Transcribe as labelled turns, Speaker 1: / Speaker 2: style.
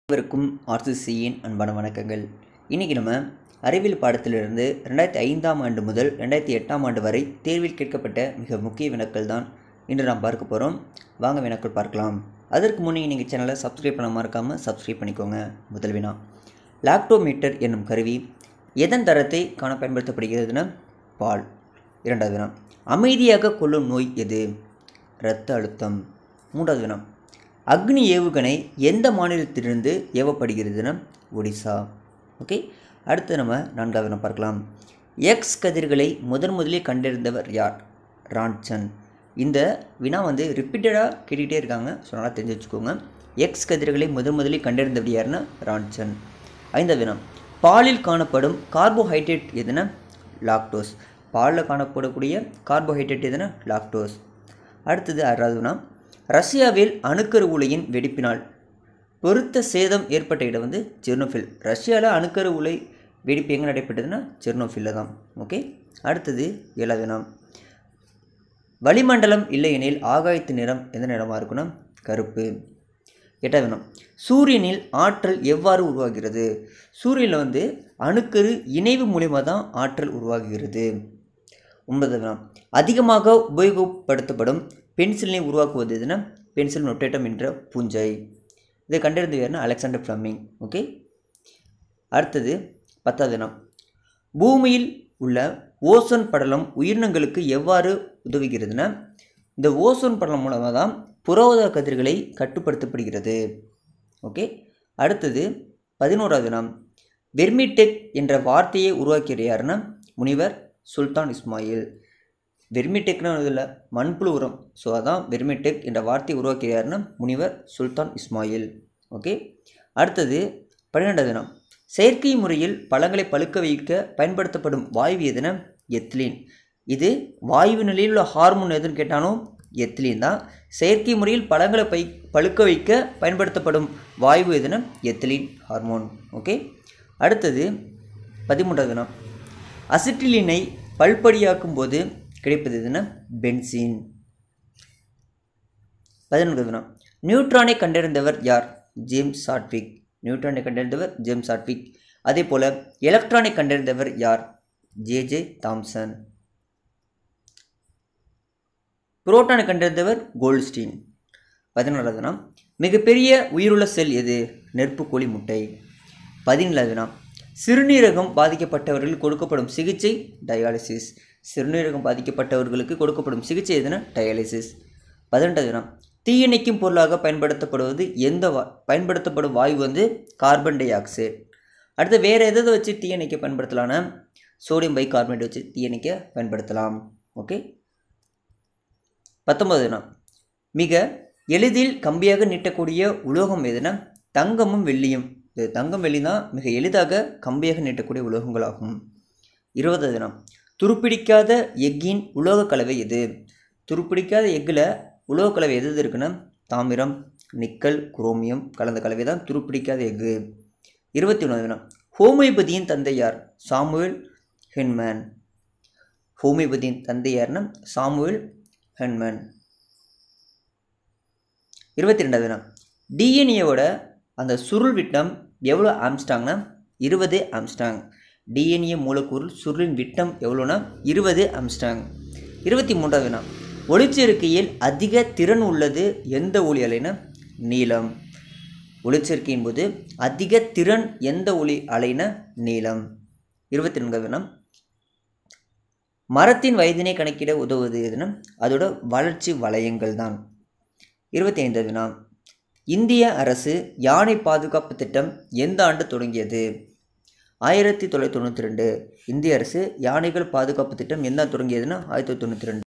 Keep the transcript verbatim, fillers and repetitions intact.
Speaker 1: அனைவருக்கும் ஆர்சிசியின் அன்பான வணக்கங்கள். இன்றைக்கி நம்ம அறிவியல் பாடத்திலிருந்து ரெண்டாயிரத்தி ஐந்தாம் ஆண்டு முதல் ரெண்டாயிரத்தி எட்டாம் ஆண்டு வரை தேர்வில் கேட்கப்பட்ட மிக முக்கிய வினாக்கள் தான் இன்று நாம் பார்க்க போகிறோம். வாங்க வினாக்கள் பார்க்கலாம். அதற்கு முன்னே நீங்கள் சேனலை சப்ஸ்கிரைப் பண்ண மறக்காமல் சப்ஸ்கிரைப் பண்ணிக்கோங்க. முதல் வினா, லாக்டோமீட்டர் என்னும் கருவி எதன் தரத்தை காண பயன்படுத்தப்படுகிறதுனா பால். இரண்டாவது வினா, அமைதியாக கொள்ளும் நோய் எது? இரத்த அழுத்தம். மூன்றாவது வினா, அக்னி ஏவுகணை எந்த மாநிலத்திலிருந்து ஏவப்படுகிறதுனா ஒடிசா. ஓகே, அடுத்து நம்ம நான்காவது வினா பார்க்கலாம். எக்ஸ் கதிர்களை முதன் முதலில் கண்டறிந்தவர் யார்? ரான்சன். இந்த வினா வந்து ரிப்பீட்டடாக கேட்டுக்கிட்டே இருக்காங்க, ஸோ நல்லா தெரிஞ்சு வச்சுக்கோங்க. எக்ஸ் கதிர்களை முதன் முதலில் கண்டறிந்தவர் யாருன்னா ரான்சன். ஐந்தாவது வினா, பாலில் காணப்படும் கார்போஹைட்ரேட் எதுனா லாக்டோஸ். பாலில் காணப்படக்கூடிய கார்போஹைட்ரேட் எதுனா லாக்டோஸ். அடுத்தது ஆறாவது வினா, ரஷ்யாவில் அணுக்கரு உலையின் வெடிப்பினால் பொருத்த சேதம் ஏற்பட்ட இடம் வந்து செர்னோபில். ரஷ்யாவில் அணுக்கரு உலை வெடிப்பு எங்கே நடைபெற்றதுன்னா செர்னோபில்ல தான். ஓகே, அடுத்தது ஏழாவது வினா, வளிமண்டலம் இல்லையெனில் ஆகாயத்து நிறம் எந்த நிறமாக இருக்குன்னா கருப்பு. எட்டாவது வினா, சூரியனில் ஆற்றல் எவ்வாறு உருவாகிறது? சூரியனில் வந்து அணுக்கரு இணைவு மூலிமா தான் ஆற்றல் உருவாகிறது. ஒன்பதாவது வினா, அதிகமாக உபயோகப்படுத்தப்படும் பென்சிலினை உருவாக்குவது எதுனா பென்சில் நொட்டேட்டம் என்ற பூஞ்சை. இதை கண்டறிந்து யாருன்னா அலெக்சாண்டர் ஃப்ளமிங். ஓகே, அடுத்தது பத்தாவது வினா, பூமியில் உள்ள ஓசோன் படலம் உயிரினங்களுக்கு எவ்வாறு உதவுகிறதுனா இந்த ஓசோன் படலம் மூலமாக தான் புறஊதா கதிர்களை கட்டுப்படுத்தப்படுகிறது. ஓகே, அடுத்தது பதினோராவது வினா, வெர்மிடெக் என்ற வார்த்தையை உருவாக்கிய யாருன்னா முனிவர் சுல்தான் இஸ்மாயில். வெர்மிடெக்னா இதில் மண்புழு உரம், ஸோ அதான் வெர்மிடெக் என்ற வார்த்தையை உருவாக்கிய யாருன்னா முனிவர் சுல்தான் இஸ்மாயில். ஓகே, அடுத்தது பன்னிரெண்டாவது வினா, செயற்கை முறையில் பழங்களை பழுக்க வைக்க பயன்படுத்தப்படும் வாயு எதுனா எத்திலீன். இது வாயு நிலையில் உள்ள ஹார்மோன் எதுன்னு கேட்டாலும் எத்திலீன் தான். செயற்கை முறையில் பழங்களை பை பழுக்க வைக்க பயன்படுத்தப்படும் வாயு எதுனா எத்திலீன் ஹார்மோன். ஓகே, அடுத்தது பதிமூன்றாவது வினா, அசிட்டிலீனை பல்படியாக்கும் போது கிடைப்பது எதுனா பென்சீன். பதினொன்றாவது வினா, நியூட்ரானை கண்டறிந்தவர் யார்? James Chadwick. நியூட்ரானை கண்டறிந்தவர் ஜேம்ஸ் சாட்விக். அதே போல எலக்ட்ரானை கண்டறிந்தவர் யார்? J J Thomson. புரோட்டானை கண்டறிந்தவர் கோல்ட்ஸ்டீன். பதினாலாவது வினா, மிகப்பெரிய உயிருள்ள செல் எது? நெருப்புக்கோழி முட்டை. பதினேழாவது வினா, சிறுநீரகம் பாதிக்கப்பட்டவர்களுக்கு கொடுக்கப்படும் சிகிச்சை டயாலிசிஸ். சிறுநீரகம் பாதிக்கப்பட்டவர்களுக்கு கொடுக்கப்படும் சிகிச்சை எதுனா டயாலிசிஸ். பதினெட்டாவது வினா, தீயணைக்கும் பொருளாக பயன்படுத்தப்படுவது எந்த வா பயன்படுத்தப்படும் வாயு வந்து கார்பன் டை ஆக்சைடு. அடுத்து வேறு எதை வச்சு தீயணைக்க பயன்படுத்தலாம்னா சோடியம் பை கார்பனேட் வச்சு தீயணைக்க பயன்படுத்தலாம். ஓகே, பத்தொன்பது வினா, மிக எளிதில் கம்பியாக நீட்டக்கூடிய உலோகம் எதுனா தங்கமும் வெள்ளியும். இது தங்கம் வெள்ளி தான் மிக எளிதாக கம்பியாக நீட்டக்கூடிய உலோகங்களாகும். இருபதாவது வினா, துருப்பிடிக்காத எக்கின் உலோக கலவை எது? துருப்பிடிக்காத எக்கில் உலோக கலவை எது எது இருக்குன்னா தாமிரம், நிக்கல், குரோமியம் கலந்த கலவை தான் துருப்பிடிக்காத எஃகு. இருபத்தி ஒன்றாவது வினா, ஹோமியோபதியின் தந்தை யார்? சாமுவேல் ஹென்மேன். ஹோமியோபதியின் தந்தை யார்னா சாமுவேல் ஹென்மேன். இருபத்தி ரெண்டாவது வினா, டிஎன்ஏவோட அந்த சுருள் விட்டம் எவ்வளோ ஆம்ஸ்டாங்னா இருபது ஆம்ஸ்டாங். டிஎன்ஏ மூலக்கூறு சுருளின் விட்டம் எவ்வளோனா இருபது ஆம்ஸ்டாங். இருபத்தி மூன்றாவது வினா, ஒளிச்சேர்க்கையில் அதிக திறன் உள்ளது எந்த ஒளி அலைனா நீலம். ஒளிச்சேர்க்கையின் போது அதிக திறன் எந்த ஒளி அலைனா நீலம். இருபத்தி நான்காவது வினா, மரத்தின் வயதினை கணக்கிட உதவுவது எதுனா அதோட வளர்ச்சி வளையங்கள் தான். இருபத்தி ஐந்தாவது வினா, இந்திய அரசு யானை பாதுகாப்பு திட்டம் எந்த ஆண்டு தொடங்கியது? ஆயிரத்தி தொள்ளாயிரத்தி தொண்ணூற்றி ரெண்டு. இந்திய அரசு யானைகள் பாதுகாப்பு திட்டம் எந்த தொடங்கியதுன்னா ஆயிரத்தி தொள்ளாயிரத்தி தொண்ணூற்றி ரெண்டு.